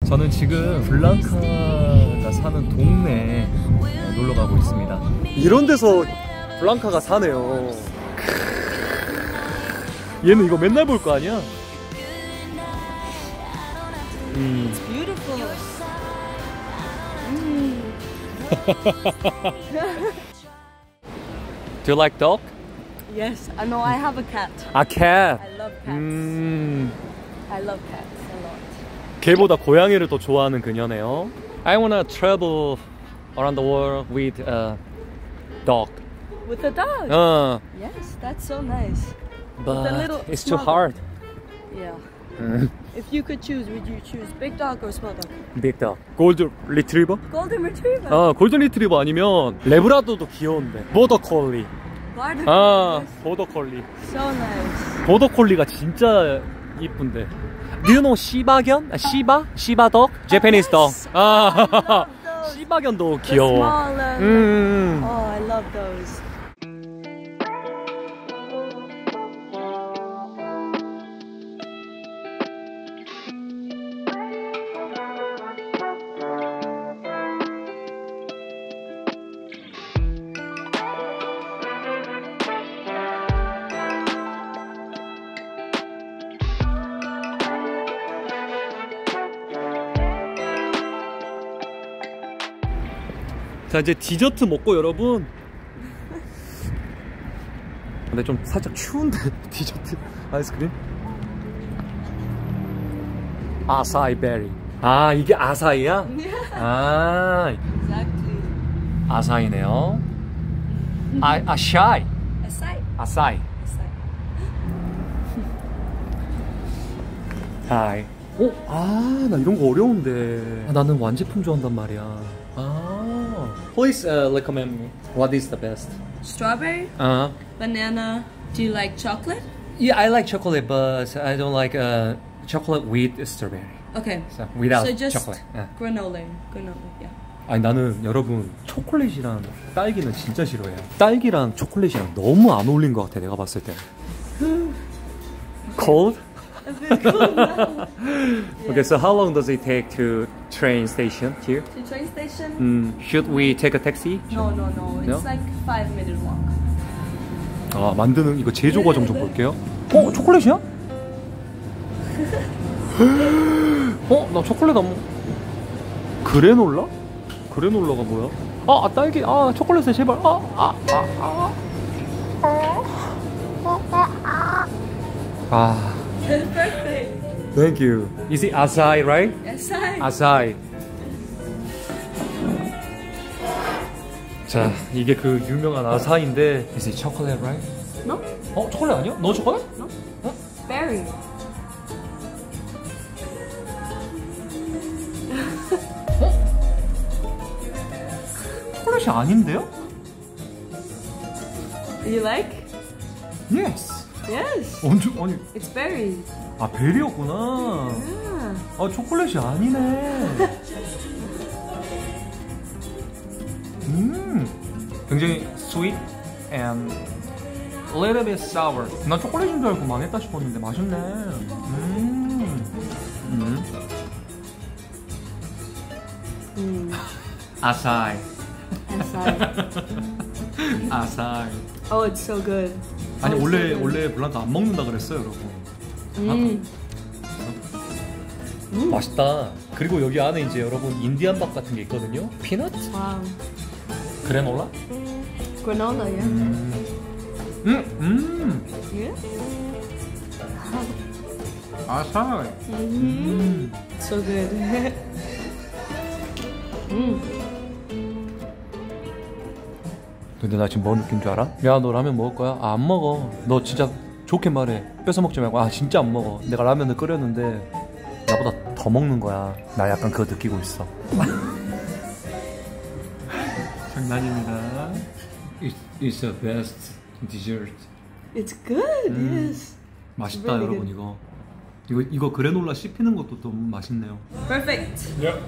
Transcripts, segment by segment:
저는 지금 블랑카가 사는 동네에 놀러 가고 있습니다. 이런 데서 블랑카가 사네요. 얘는 이거 맨날 볼 거 아니야? It's beautiful. Do you like dog? Yes, I know. I have a cat. A cat. I love cats. I love cats a lot. 개보다 고양이를 더 좋아하는 그녀네요. I wanna travel around the world with a dog. With a dog? Yes, that's so nice. But little it's too small hard. Yeah. If you could choose, would you choose big dog or small dog? Big dog. Golden Retriever? Golden Retriever. 골든 리트리버 아니면 레브라도도 귀여운데. 보더콜리. 보더콜리. So nice. 보더콜리가 진짜 이쁜데. Do you know 시바견? 시바 dog? Japanese dog. 시바견도 귀여워. Oh, I love those. 자, 이제 디저트 먹고 여러분. 근데 좀 살짝 추운데 디저트 아이스크림? 아사이 베리. 아, 이게 아사이야? Exactly. 아사이네요. 아샤이. Acai. 아사이. 하이. 나 이런 거 어려운데. 나는 완제품 좋아한단 말이야. Please recommend me. What is the best? Strawberry. Banana. Do you like chocolate? Yeah, I like chocolate, but I don't like chocolate with strawberry. Okay. So without So just chocolate. granola. Yeah. 아니 나는 여러분 초콜릿이랑 딸기는 진짜 싫어해요. 딸기랑 초콜릿이랑 너무 안 어울린 것 같아 내가 봤을 때. Cold? A bit cold now. Okay, so how long does it take to train station here? To train station? Should we take a taxi? No. It's like 5-minute walk. 만드는 이거 제조 과정 좀 볼게요. 초콜릿이야? 나 초콜릿 안 먹. 그래놀라? 그래놀라가 뭐야? 딸기. 초콜릿에 제발. Perfect. Thank you. Is it acai, right? Acai. acai. 자, 이게 그 유명한 아사이인데. Is it chocolate, right? No. 초콜릿 아니야? 너 초콜릿? No. Berry. 초콜릿이 아닌데요? You like? Yes. Yes. 아니. It's berry. 베리였구나. Yeah. 초콜릿이 아니네. 굉장히 sweet and a little bit sour. 난 초콜릿인 줄 알고 망했다 싶었는데 맛있네. 아사이. 아사이. Oh, it's so good. 아니 원래 블랑카 안 먹는다 그랬어요, 여러분. 맛있다. 그리고 여기 안에 이제 여러분 인디안 밥 같은 게 있거든요. 피넛? Wow. 그래놀라? Granola, yeah. Yeah. 아사이. So good. 근데 나 지금 뭔 느낌인 줄 알아? 야, 너 라면 먹을 거야? 안 먹어. 너 진짜 좋게 말해. 뺏어 먹지 말고. 진짜 안 먹어. 내가 라면을 끓였는데 나보다 더 먹는 거야. 나 약간 그거 느끼고 있어. 장난입니다. It's the best dessert. It's good. Yes. 맛있다, really 여러분. 이거 그래놀라 씹히는 것도 또 맛있네요. Perfect. Yeah.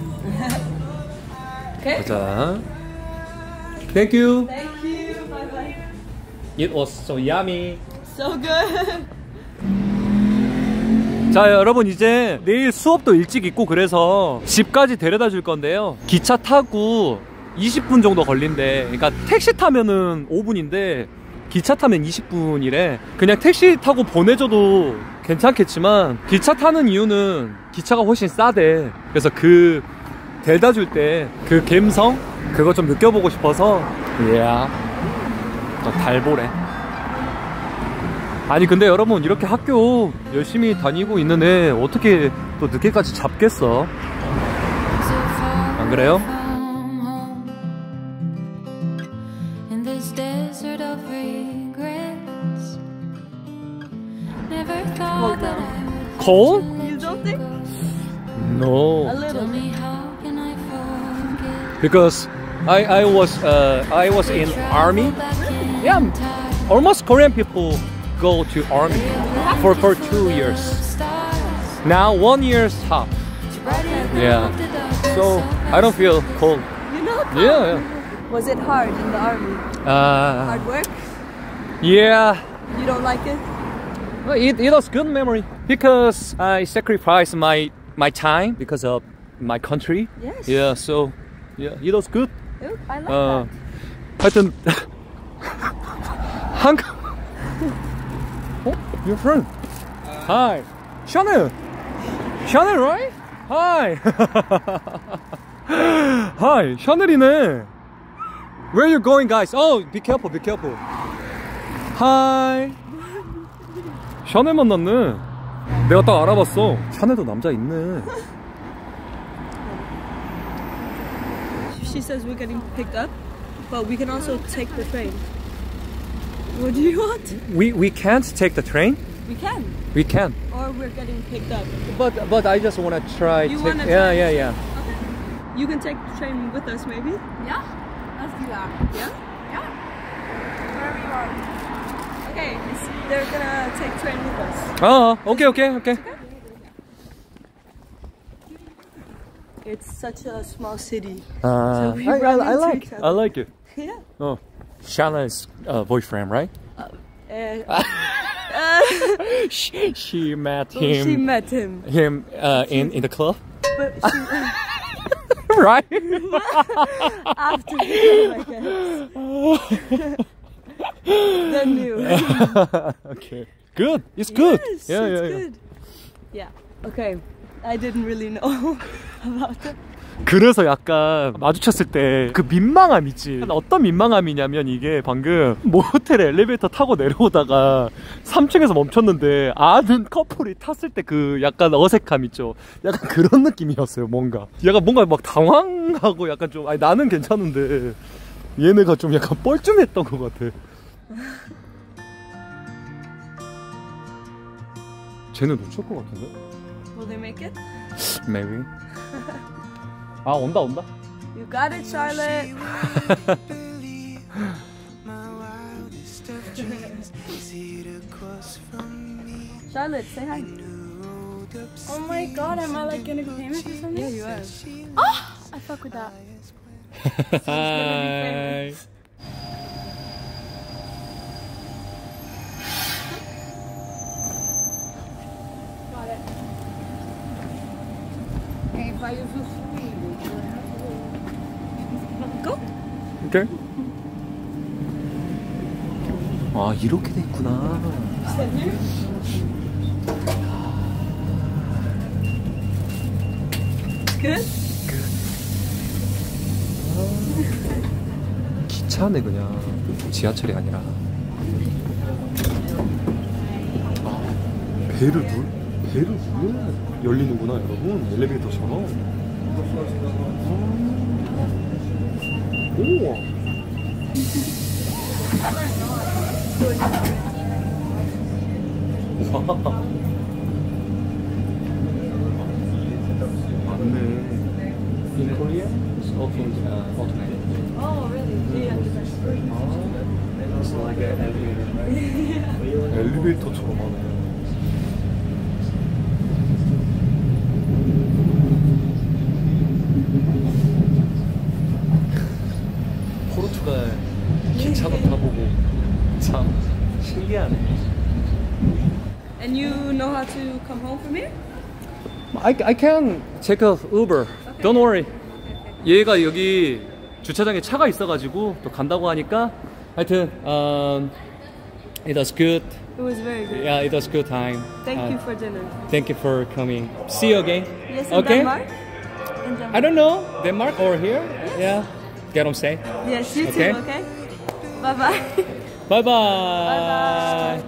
Okay. 자, thank you. Thank you. Bye bye. It was so yummy. So good. 자 여러분 이제 내일 수업도 일찍 있고 그래서 집까지 데려다 줄 건데요. 기차 타고 20분 정도 걸린대. 그러니까 택시 타면은 5분인데 기차 타면 20분이래. 그냥 택시 타고 보내줘도 괜찮겠지만 기차 타는 이유는 기차가 훨씬 싸대. 그래서 그 데려다 줄 때 그 감성 그거 좀 느껴보고 싶어서 또 달보래. 아니 근데 여러분 이렇게 학교 열심히 다니고 있는 애 어떻게 또 늦게까지 잡겠어? 안 그래요? Cold? You don't think? No. A little bit. Because I was in army. Yeah, almost Korean people go to army for 2 years. Now 1 year stop. Yeah. So I don't feel cold. You know? Yeah. Was it hard in the army? Yeah. Hard work? Yeah. You don't like it? Well, it was good memory because I sacrificed my time because of my country. Yes. Yeah. So yeah, it was good. Ooh, I like that. 하여튼 한국. Oh, your friend. Hi, Chanel. Chanel, right? Hi. Hi, 샤넬이네. Where are you going, guys? Oh, be careful, be careful. Hi. 샤넬 만났네. 내가 딱 알아봤어. 샤넬도 남자 있네. She says we're getting picked up, but we can also take the train. What do you want? We can't take the train. We can. We can. Or we're getting picked up. But I just wanna try. You wanna yeah, try? yeah, yeah. Okay. You can take the train with us, maybe? Yeah, let's do that. Yeah? Yeah. Wherever you are. Okay, they're gonna take train with us. Oh, okay. It's such a small city. So we run into each I other. like it. Yeah. Oh, Shana's boyfriend, right? She met Oh, him. she met him. In the club, But she, right? after the game, I guess. Then knew. Okay, good. It's good. Yes, Yeah, it's yeah, good. Yeah. Okay. I didn't really know about that. 그래서 약간 마주쳤을 때 그 민망함 있지. 어떤 민망함이냐면 이게 방금 모텔 엘리베이터 타고 내려오다가 3층에서 멈췄는데 아는 커플이 탔을 때 그 약간 어색함 있죠. 약간 그런 느낌이었어요. 뭔가 막 당황하고 약간 좀 아니 나는 괜찮은데 얘네가 좀 약간 뻘쭘했던 것 같아. 쟤는 놓칠 것 같은데? Will they make it? Maybe. 아 온다. You got it, Charlotte. Charlotte, say hi. Oh my god, am I like gonna be famous or something? Yeah, you are. Oh, I fuck with that. Hi. Got it. Hey, if I use this Go. 오케이. 아 이렇게 돼 있구나. Stand here. Good. 기차네 그냥 지하철이 아니라. 아, 배를 누르면 열리는구나 여러분. 엘리베이터처럼. 우와. 맞네. In Korea, it's also automated. Oh, really? Yeah. It's like an elevator. 엘리베이터처럼 하네. 포르투갈 기차도 타보고 참 신기하네. And you know how to come home from here? I can take a Uber. Don't worry. 얘가 여기 주차장에 차가 있어가지고 또 간다고 하니까 하여튼 it was good. It was very good. Yeah, it was good time. Thank you for dinner. Thank you for coming. See you again. Yes, in Okay. Denmark? In Denmark. I don't know, Denmark or here? Yeah. Get home safe. Yes, you Okay. too, okay? Bye-bye. Bye bye. Bye-bye.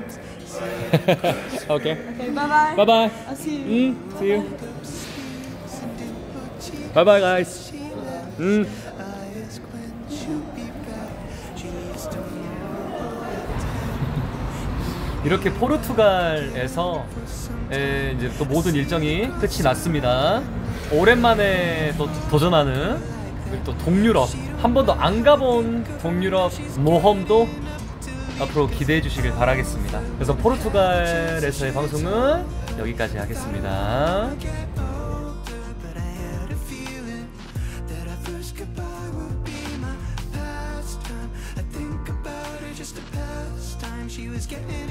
Okay. Okay, bye-bye. Bye bye. I'll see you. See you. Bye bye guys. 이렇게 포르투갈에서 이제 또 모든 일정이 끝이 났습니다. 오랜만에 또 도전하는 또 동유럽, 한 번도 안 가본 동유럽 모험도 앞으로 기대해 주시길 바라겠습니다. 그래서 포르투갈에서의 방송은 여기까지 하겠습니다. She was getting